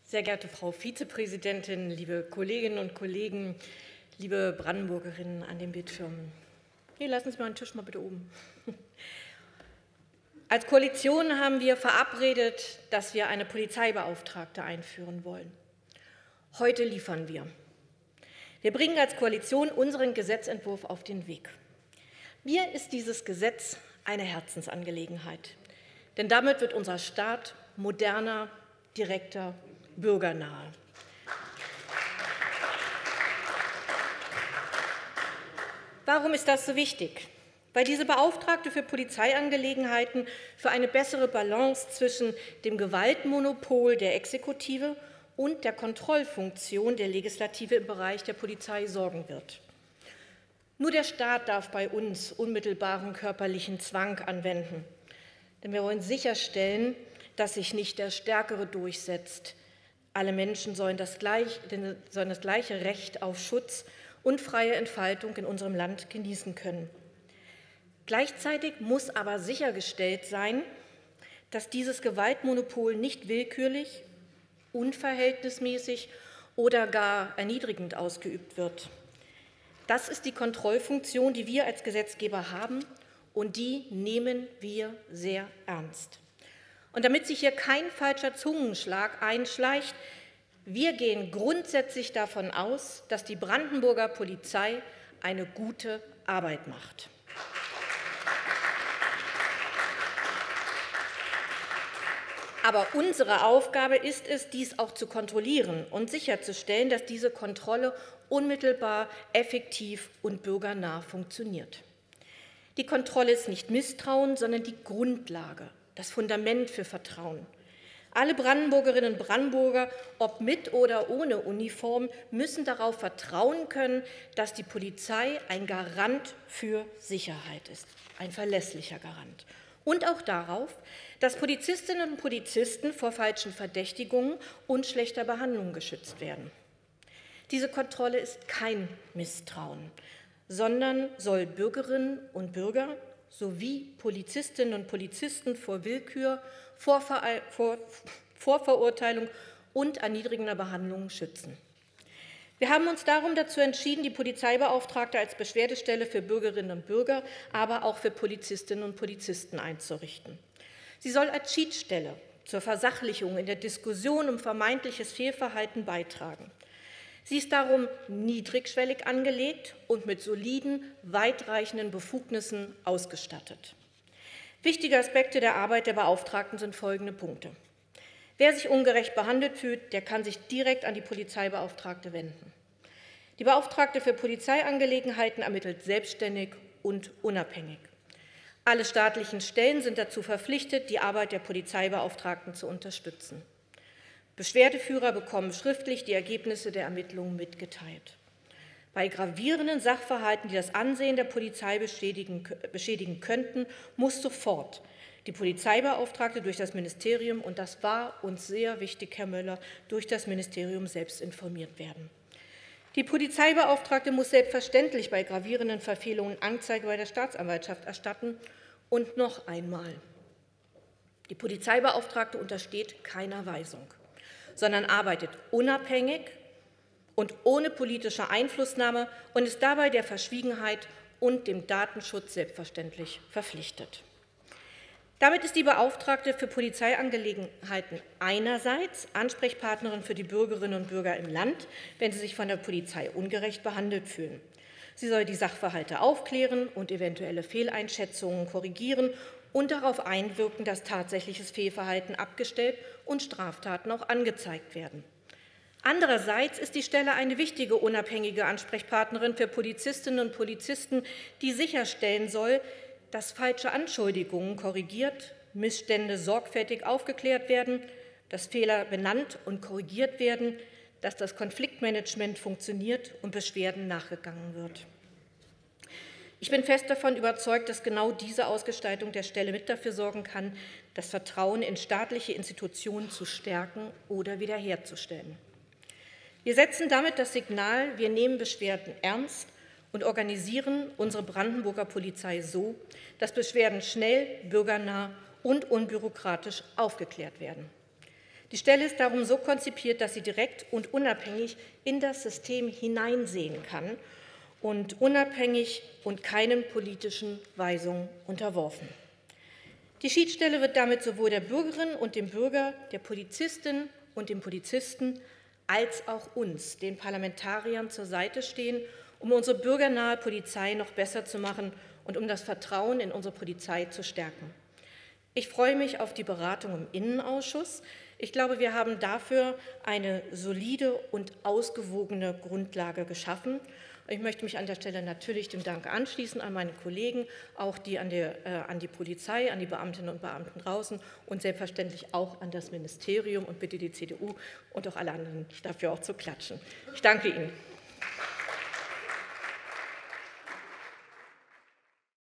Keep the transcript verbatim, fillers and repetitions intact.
Sehr geehrte Frau Vizepräsidentin, liebe Kolleginnen und Kollegen, liebe Brandenburgerinnen an den Bildschirmen. Hier, lassen Sie mal einen Tisch mal bitte oben. Als Koalition haben wir verabredet, dass wir eine Polizeibeauftragte einführen wollen. Heute liefern wir. Wir bringen als Koalition unseren Gesetzentwurf auf den Weg. Mir ist dieses Gesetz eine Herzensangelegenheit, denn damit wird unser Staat moderner, direkter, bürgernahe. Warum ist das so wichtig? Weil diese Beauftragte für Polizeiangelegenheiten für eine bessere Balance zwischen dem Gewaltmonopol der Exekutive und der Kontrollfunktion der Legislative im Bereich der Polizei sorgen wird. Nur der Staat darf bei uns unmittelbaren körperlichen Zwang anwenden, denn wir wollen sicherstellen, dass sich nicht der Stärkere durchsetzt. Alle Menschen sollen das, gleich, sollen das gleiche Recht auf Schutz und freie Entfaltung in unserem Land genießen können. Gleichzeitig muss aber sichergestellt sein, dass dieses Gewaltmonopol nicht willkürlich, unverhältnismäßig oder gar erniedrigend ausgeübt wird. Das ist die Kontrollfunktion, die wir als Gesetzgeber haben, und die nehmen wir sehr ernst. Und damit sich hier kein falscher Zungenschlag einschleicht, wir gehen grundsätzlich davon aus, dass die Brandenburger Polizei eine gute Arbeit macht. Aber unsere Aufgabe ist es, dies auch zu kontrollieren und sicherzustellen, dass diese Kontrolle unmittelbar, effektiv und bürgernah funktioniert. Die Kontrolle ist nicht Misstrauen, sondern die Grundlage, das Fundament für Vertrauen. Alle Brandenburgerinnen und Brandenburger, ob mit oder ohne Uniform, müssen darauf vertrauen können, dass die Polizei ein Garant für Sicherheit ist, ein verlässlicher Garant. Und auch darauf, dass Polizistinnen und Polizisten vor falschen Verdächtigungen und schlechter Behandlung geschützt werden. Diese Kontrolle ist kein Misstrauen, sondern soll Bürgerinnen und Bürger sowie Polizistinnen und Polizisten vor Willkür, Vorver vor Vorverurteilung und erniedrigender Behandlung schützen. Wir haben uns darum dazu entschieden, die Polizeibeauftragte als Beschwerdestelle für Bürgerinnen und Bürger, aber auch für Polizistinnen und Polizisten einzurichten. Sie soll als Schiedsstelle zur Versachlichung in der Diskussion um vermeintliches Fehlverhalten beitragen. Sie ist darum niedrigschwellig angelegt und mit soliden, weitreichenden Befugnissen ausgestattet. Wichtige Aspekte der Arbeit der Beauftragten sind folgende Punkte. Wer sich ungerecht behandelt fühlt, der kann sich direkt an die Polizeibeauftragte wenden. Die Beauftragte für Polizeiangelegenheiten ermittelt selbstständig und unabhängig. Alle staatlichen Stellen sind dazu verpflichtet, die Arbeit der Polizeibeauftragten zu unterstützen. Beschwerdeführer bekommen schriftlich die Ergebnisse der Ermittlungen mitgeteilt. Bei gravierenden Sachverhalten, die das Ansehen der Polizei beschädigen, beschädigen könnten, muss sofort die Polizeibeauftragte durch das Ministerium, und das war uns sehr wichtig, Herr Möller, durch das Ministerium selbst informiert werden. Die Polizeibeauftragte muss selbstverständlich bei gravierenden Verfehlungen Anzeige bei der Staatsanwaltschaft erstatten. Und noch einmal, die Polizeibeauftragte untersteht keiner Weisung, sondern arbeitet unabhängig und ohne politische Einflussnahme und ist dabei der Verschwiegenheit und dem Datenschutz selbstverständlich verpflichtet. Damit ist die Beauftragte für Polizeiangelegenheiten einerseits Ansprechpartnerin für die Bürgerinnen und Bürger im Land, wenn sie sich von der Polizei ungerecht behandelt fühlen. Sie soll die Sachverhalte aufklären und eventuelle Fehleinschätzungen korrigieren und darauf einwirken, dass tatsächliches Fehlverhalten abgestellt und Straftaten auch angezeigt werden. Andererseits ist die Stelle eine wichtige unabhängige Ansprechpartnerin für Polizistinnen und Polizisten, die sicherstellen soll, dass falsche Anschuldigungen korrigiert, Missstände sorgfältig aufgeklärt werden, dass Fehler benannt und korrigiert werden, dass das Konfliktmanagement funktioniert und Beschwerden nachgegangen wird. Ich bin fest davon überzeugt, dass genau diese Ausgestaltung der Stelle mit dafür sorgen kann, das Vertrauen in staatliche Institutionen zu stärken oder wiederherzustellen. Wir setzen damit das Signal, wir nehmen Beschwerden ernst und organisieren unsere Brandenburger Polizei so, dass Beschwerden schnell, bürgernah und unbürokratisch aufgeklärt werden. Die Stelle ist darum so konzipiert, dass sie direkt und unabhängig in das System hineinsehen kann und unabhängig und keinen politischen Weisungen unterworfen. Die Schiedsstelle wird damit sowohl der Bürgerin und dem Bürger, der Polizistin und dem Polizisten als auch uns, den Parlamentariern, zur Seite stehen, um unsere bürgernahe Polizei noch besser zu machen und um das Vertrauen in unsere Polizei zu stärken. Ich freue mich auf die Beratung im Innenausschuss. Ich glaube, wir haben dafür eine solide und ausgewogene Grundlage geschaffen. Ich möchte mich an der Stelle natürlich dem Dank anschließen an meine Kollegen, auch die an, der, äh, an die Polizei, an die Beamtinnen und Beamten draußen und selbstverständlich auch an das Ministerium und bitte die C D U und auch alle anderen dafür auch zu klatschen. Ich danke Ihnen.